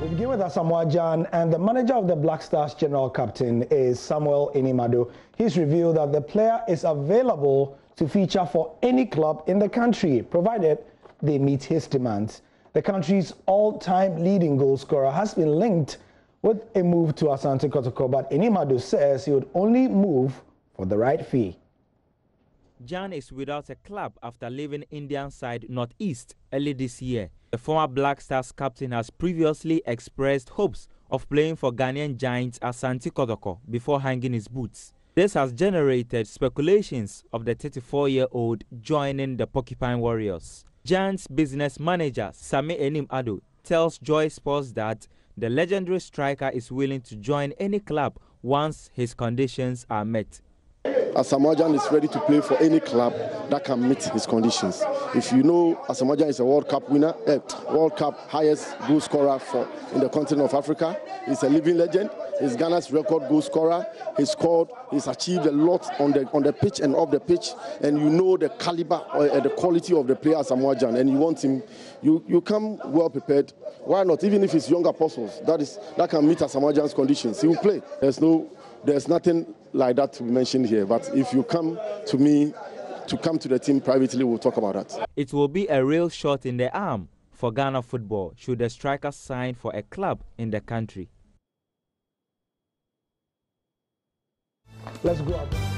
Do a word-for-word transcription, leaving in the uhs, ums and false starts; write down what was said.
We begin with Asamoah Gyan, and the manager of the Black Stars general captain is Samuel Inimado. He's revealed that the player is available to feature for any club in the country, provided they meet his demands. The country's all-time leading goal scorer has been linked with a move to Asante Kotoko, but Inimado says he would only move for the right fee. Gyan is without a club after leaving Indian side Northeast early this year. The former Black Stars captain has previously expressed hopes of playing for Ghanaian giants Asante Kotoko before hanging his boots. This has generated speculations of the thirty-four-year-old joining the Porcupine Warriors. Gyan's business manager Sami Inimado tells Joy Sports that the legendary striker is willing to join any club once his conditions are met. Asamoah Gyan is ready to play for any club that can meet his conditions. If you know, Asamoah Gyan is a World Cup winner, eh, World Cup highest goal scorer for in the continent of Africa. He's a living legend. He's Ghana's record goal scorer. He's scored. He's achieved a lot on the on the pitch and off the pitch. And you know the caliber or uh, the quality of the player Asamoah Gyan. And you want him. You you come well prepared. Why not? Even if it's young apostles, that is that can meet Asamoah Gyan's conditions. He will play. There's no. There's nothing like that to be mentioned here, but if you come to me, to come to the team privately, we'll talk about that. It will be a real shot in the arm for Ghana football should the striker sign for a club in the country. Let's go up.